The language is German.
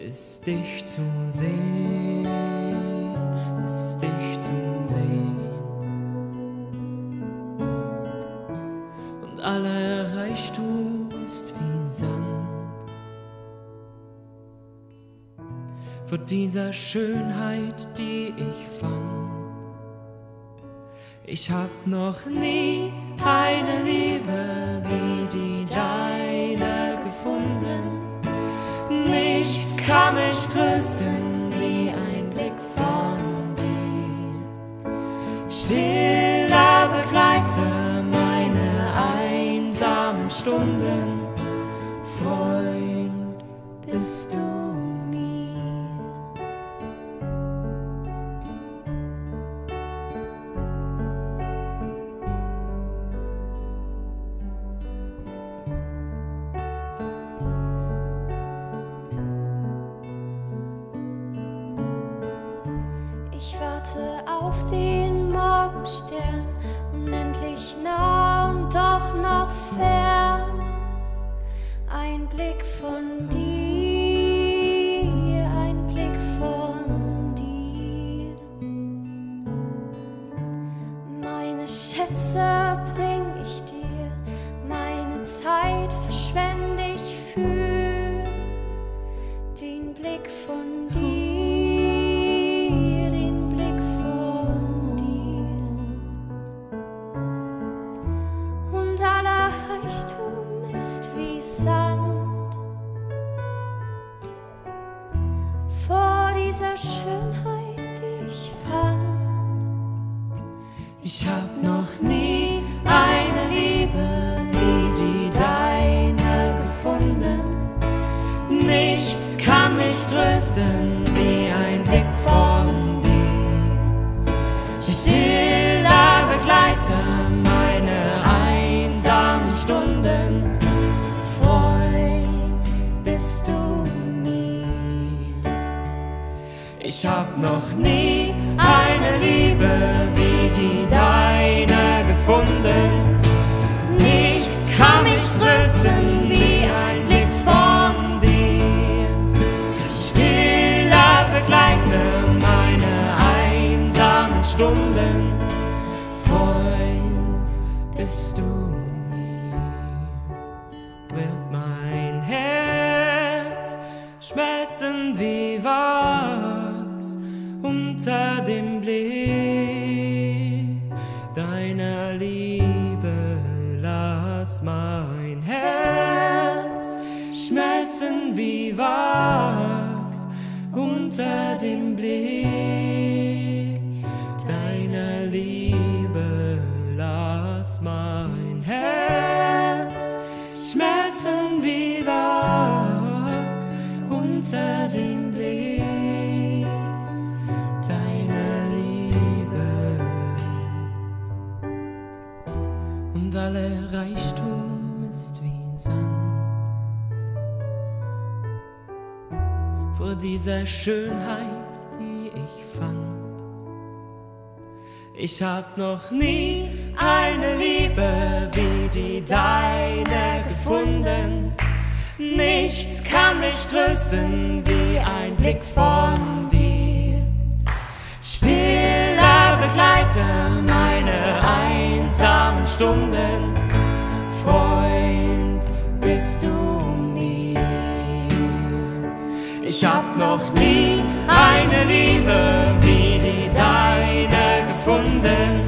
ist dich zu sehen, ist dich zu sehen. Und aller Reichtum ist wie Sand vor dieser Schönheit, die ich fand. Ich hab noch nie eine Liebe wie die deine gefunden. Nichts kann mich trösten wie ein Blick von dir. Stiller Begleiter meine einsamen Stunden. Freund bist du mir. Ich warte auf den Morgenstern, unendlich nah und doch noch fern. Ein Blick von dir, ein Blick von dir. Meine Schätze bring ich dir, meine Zeit verschwende ich für den Blick von dir. Reichtum ist wie Sand vor dieser Schönheit, die ich fand. Ich hab noch nie eine Liebe wie die deine gefunden. Nichts kann mich trösten wie ein Blick von dir. Stiller Begleiter meine einsamen Stunden. Freund bist du mir. Ich hab noch nie eine Liebe wie die deine gefunden. Nichts kann mich trösten wie ein Blick von dir. Stiller Begleiter meine einsamen Stunden. Freund bist du mir. Wird mein Herz schmelzen wie Wachs unter dem Blick deiner Liebe. Lass mein Herz schmelzen wie Wachs unter dem Blick deiner Liebe. Lass mein Herz schmelzen wie Wachs unter dem Blick deiner Liebe. Und aller Reichtum ist wie Sand vor dieser Schönheit, die ich fand. Ich hab noch nie eine Liebe wie die deine gefunden. Nichts kann mich trösten wie ein Blick von dir. Stiller Begleiter meine einsamen Stunden. Freund bist du mir. Ich hab noch nie eine Liebe wie die deine gefunden.